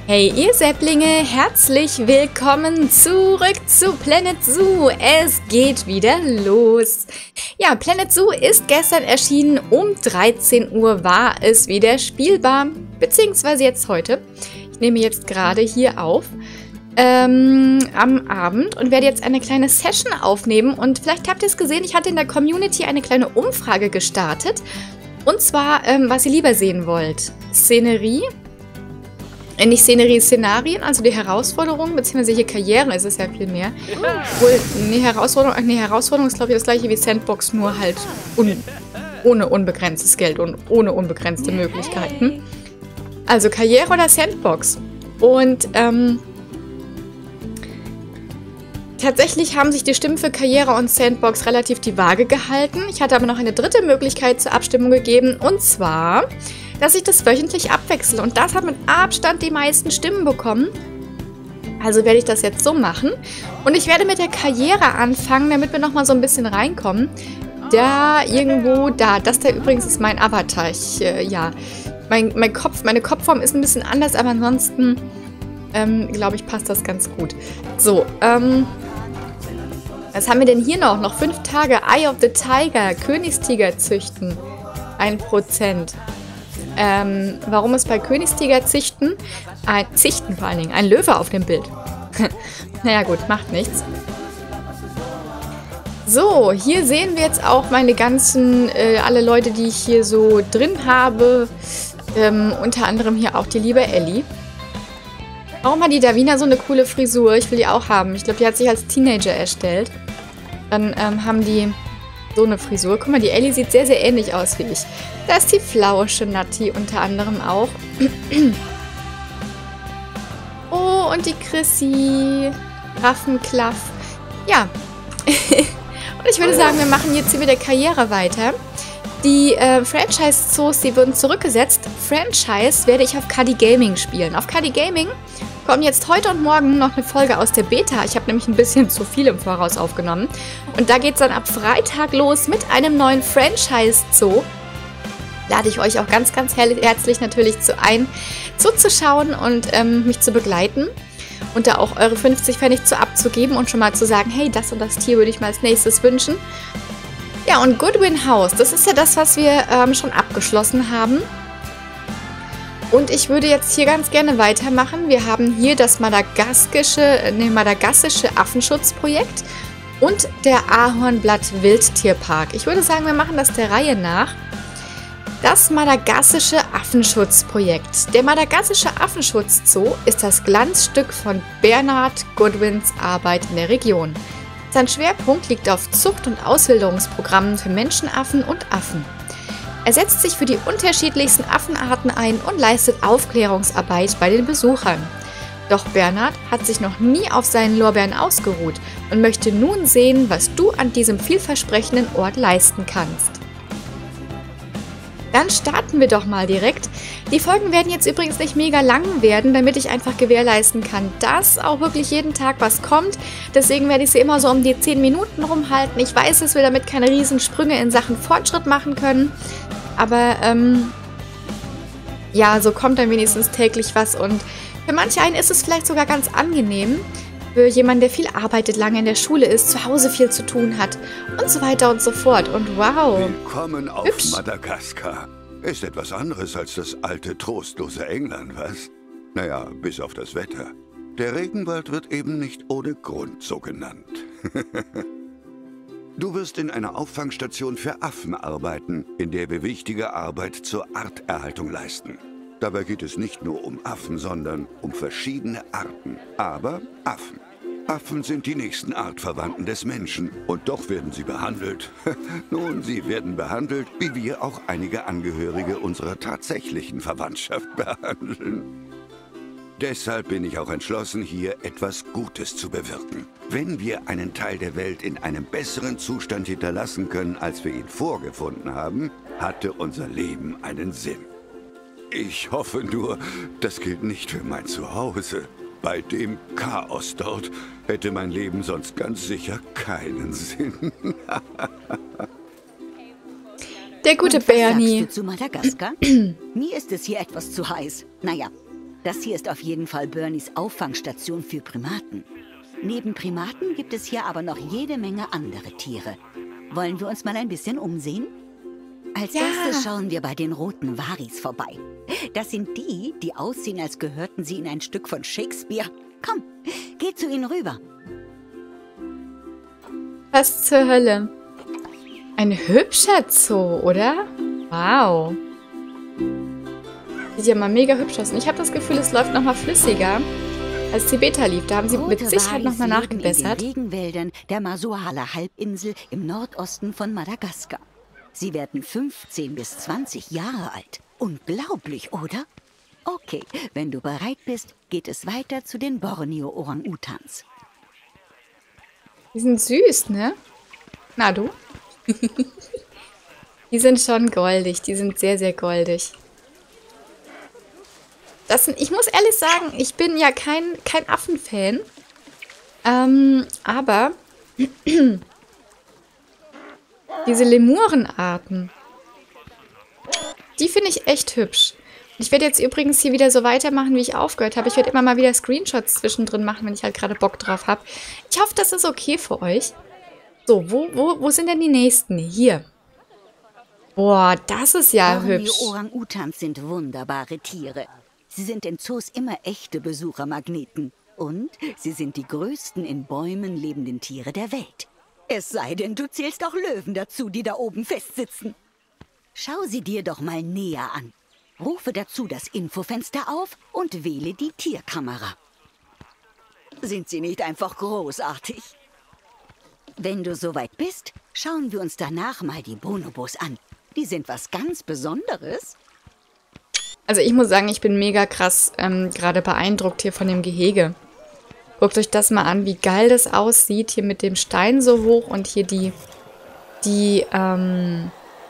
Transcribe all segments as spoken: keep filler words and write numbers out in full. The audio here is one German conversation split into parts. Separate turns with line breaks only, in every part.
Hey ihr Säpplinge, herzlich willkommen zurück zu Planet Zoo. Es geht wieder los. Ja, Planet Zoo ist gestern erschienen, um dreizehn Uhr war es wieder spielbar, beziehungsweise jetzt heute. Ich nehme jetzt gerade hier auf ähm, am Abend und werde jetzt eine kleine Session aufnehmen. Und vielleicht habt ihr es gesehen, ich hatte in der Community eine kleine Umfrage gestartet. Und zwar, ähm, was ihr lieber sehen wollt. Szenerie. Nicht Szenerie, Szenarien, also die Herausforderungen, beziehungsweise hier Karriere ist es ja viel mehr. Obwohl, eine Herausforderung, eine Herausforderung ist, glaube ich, das gleiche wie Sandbox, nur halt un ohne unbegrenztes Geld und ohne unbegrenzte Möglichkeiten. Also Karriere oder Sandbox. Und ähm, tatsächlich haben sich die Stimmen für Karriere und Sandbox relativ die Waage gehalten. Ich hatte aber noch eine dritte Möglichkeit zur Abstimmung gegeben, und zwar, dass ich das wöchentlich abwechsle. Und das hat mit Abstand die meisten Stimmen bekommen. Also werde ich das jetzt so machen. Und ich werde mit der Karriere anfangen, damit wir nochmal so ein bisschen reinkommen. Da irgendwo, da. Das da übrigens ist mein Avatar. Ich, äh, ja, mein, mein Kopf, meine Kopfform ist ein bisschen anders, aber ansonsten, ähm, glaube ich, passt das ganz gut. So, ähm, was haben wir denn hier noch? Noch fünf Tage. Eye of the Tiger. Königstiger züchten. Ein Prozent. Ähm, warum ist bei Königstiger züchten, ein, züchten vor allen Dingen, ein Löwe auf dem Bild? Naja gut, macht nichts. So, hier sehen wir jetzt auch meine ganzen, äh, alle Leute, die ich hier so drin habe. Ähm, unter anderem hier auch die liebe Ellie. Warum hat die Davina so eine coole Frisur? Ich will die auch haben. Ich glaube, die hat sich als Teenager erstellt. Dann ähm, haben die so eine Frisur. Guck mal, die Ellie sieht sehr, sehr ähnlich aus wie ich. Da ist die Flausche Natti unter anderem auch. Oh, und die Chrissy. Raffenklaff. Ja. Und ich würde sagen, wir machen jetzt hier mit der Karriere weiter. Die äh, Franchise-Zoos, die wurden zurückgesetzt. Franchise werde ich auf Cuddy Gaming spielen. Auf Cuddy Gaming kommt jetzt heute und morgen noch eine Folge aus der Beta. Ich habe nämlich ein bisschen zu viel im Voraus aufgenommen. Und da geht es dann ab Freitag los mit einem neuen Franchise-Zoo. Lade ich euch auch ganz, ganz her herzlich natürlich zu ein, zuzuschauen und ähm, mich zu begleiten. Und da auch eure fünfzig Pfennig zu abzugeben und schon mal zu sagen, hey, das und das Tier würde ich mal als nächstes wünschen. Ja, und Goodwin House, das ist ja das, was wir ähm, schon abgeschlossen haben. Und ich würde jetzt hier ganz gerne weitermachen. Wir haben hier das madagaskische, nee, madagassische Affenschutzprojekt und der Ahornblatt Wildtierpark. Ich würde sagen, wir machen das der Reihe nach. Das madagassische Affenschutzprojekt. Der madagassische Affenschutzzoo ist das Glanzstück von Bernard Goodwins Arbeit in der Region. Sein Schwerpunkt liegt auf Zucht- und Auswilderungsprogrammen für Menschenaffen und Affen. Er setzt sich für die unterschiedlichsten Affenarten ein und leistet Aufklärungsarbeit bei den Besuchern. Doch Bernhard hat sich noch nie auf seinen Lorbeeren ausgeruht und möchte nun sehen, was du an diesem vielversprechenden Ort leisten kannst. Dann starten wir doch mal direkt. Die Folgen werden jetzt übrigens nicht mega lang werden, damit ich einfach gewährleisten kann, dass auch wirklich jeden Tag was kommt. Deswegen werde ich sie immer so um die zehn Minuten rumhalten. Ich weiß, dass wir damit keine riesen Sprünge in Sachen Fortschritt machen können. Aber, ähm, ja, so kommt dann wenigstens täglich was. Und für manche einen ist es vielleicht sogar ganz angenehm. Für jemanden, der viel arbeitet, lange in der Schule ist, zu Hause viel zu tun hat und so weiter und so fort. Und wow.
Willkommen auf
Hübsch.
Madagaskar. Ist etwas anderes als das alte, trostlose England, was? Naja, bis auf das Wetter. Der Regenwald wird eben nicht ohne Grund so genannt. Du wirst in einer Auffangstation für Affen arbeiten, in der wir wichtige Arbeit zur Arterhaltung leisten. Dabei geht es nicht nur um Affen, sondern um verschiedene Arten. Aber Affen. Affen sind die nächsten Artverwandten des Menschen. Und doch werden sie behandelt. Nun, sie werden behandelt, wie wir auch einige Angehörige unserer tatsächlichen Verwandtschaft behandeln. Deshalb bin ich auch entschlossen, hier etwas Gutes zu bewirken. Wenn wir einen Teil der Welt in einem besseren Zustand hinterlassen können, als wir ihn vorgefunden haben, hatte unser Leben einen Sinn. Ich hoffe nur, das gilt nicht für mein Zuhause. Bei dem Chaos dort hätte mein Leben sonst ganz sicher keinen Sinn.
Der gute
Und was
Bernie.
sagst du zu Madagaskar? Mir ist es hier etwas zu heiß. Naja, Das hier ist auf jeden Fall Bernies Auffangstation für Primaten. Neben Primaten gibt es hier aber noch jede Menge andere Tiere. Wollen wir uns mal ein bisschen umsehen? Als
Ja.
erstes schauen wir bei den roten Waris vorbei. Das sind die, die aussehen, als gehörten sie in ein Stück von Shakespeare. Komm, geh zu ihnen rüber.
Was zur Hölle? Ein hübscher Zoo, oder? Wow. Sieht ja mal mega hübsch aus. Und ich habe das Gefühl, es läuft nochmal flüssiger, als die Beta lief. Da haben sie mit
Rote
Sicherheit
Walis
nochmal
leben
nachgebessert.
in den Regenwäldern der Masuala-Halbinsel im Nordosten von Madagaskar. Sie werden fünfzehn bis zwanzig Jahre alt. Unglaublich, oder? Okay, wenn du bereit bist, geht es weiter zu den Borneo-Orang-Utans.
Die sind süß, ne? Na du? Die sind schon goldig. Die sind sehr, sehr goldig. Das sind, ich muss ehrlich sagen, ich bin ja kein, kein Affenfan. Ähm, aber diese Lemurenarten, die finde ich echt hübsch. Ich werde jetzt übrigens hier wieder so weitermachen, wie ich aufgehört habe. Ich werde immer mal wieder Screenshots zwischendrin machen, wenn ich halt gerade Bock drauf habe. Ich hoffe, das ist okay für euch. So, wo, wo, wo sind denn die nächsten? Hier. Boah, das ist ja hübsch.
Borneo-Orang-Utans sind wunderbare Tiere. Sie sind in Zoos immer echte Besuchermagneten. Und sie sind die größten in Bäumen lebenden Tiere der Welt. Es sei denn, du zählst auch Löwen dazu, die da oben festsitzen. Schau sie dir doch mal näher an. Rufe dazu das Infofenster auf und wähle die Tierkamera. Sind sie nicht einfach großartig? Wenn du soweit bist, schauen wir uns danach mal die Bonobos an. Die sind was ganz Besonderes.
Also ich muss sagen, ich bin mega krass ähm, gerade beeindruckt hier von dem Gehege. Guckt euch das mal an, wie geil das aussieht. Hier mit dem Stein so hoch und hier die, die, ähm,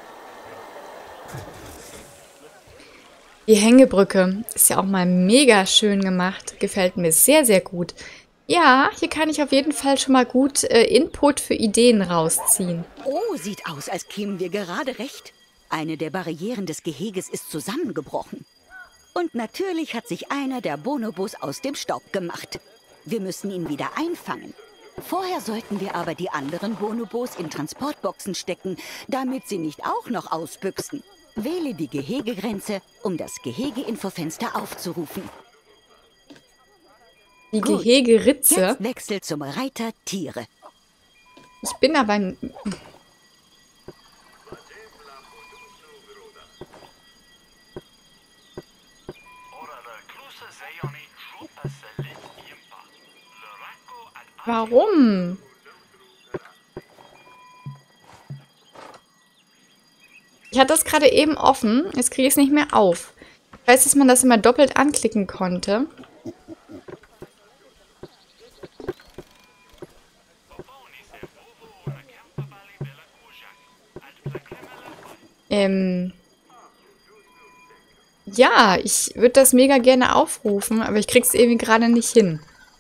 die Hängebrücke. Ist ja auch mal mega schön gemacht. Gefällt mir sehr, sehr gut. Ja, hier kann ich auf jeden Fall schon mal gut äh, Input für Ideen rausziehen.
Oh, sieht aus, als kämen wir gerade recht. Eine der Barrieren des Geheges ist zusammengebrochen. Und natürlich hat sich einer der Bonobos aus dem Staub gemacht. Wir müssen ihn wieder einfangen. Vorher sollten wir aber die anderen Bonobos in Transportboxen stecken, damit sie nicht auch noch ausbüchsen. Wähle die Gehegegrenze, um das Gehege-Infofenster aufzurufen.
Die
Gut.
Gehegeritze.
Jetzt wechselt zum Reiter Tiere.
Ich bin aber... n- Warum? Ich hatte das gerade eben offen. Jetzt kriege ich es nicht mehr auf. Ich weiß, dass man das immer doppelt anklicken konnte. Ähm... Ja, ich würde das mega gerne aufrufen, aber ich krieg's irgendwie gerade nicht hin.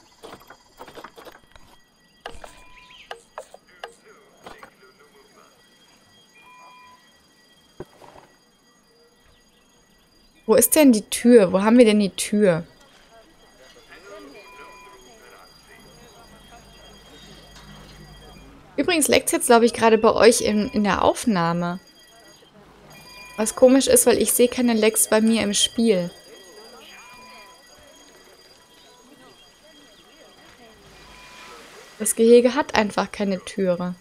Wo ist denn die Tür? Wo haben wir denn die Tür? Übrigens leckt es jetzt, glaube ich, gerade bei euch in, in der Aufnahme. Was komisch ist, weil ich sehe keine Lecks bei mir im Spiel. Das Gehege hat einfach keine Türe.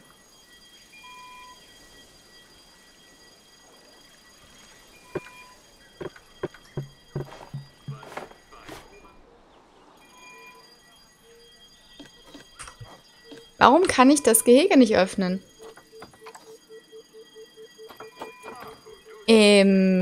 Warum kann ich das Gehege nicht öffnen? Ähm...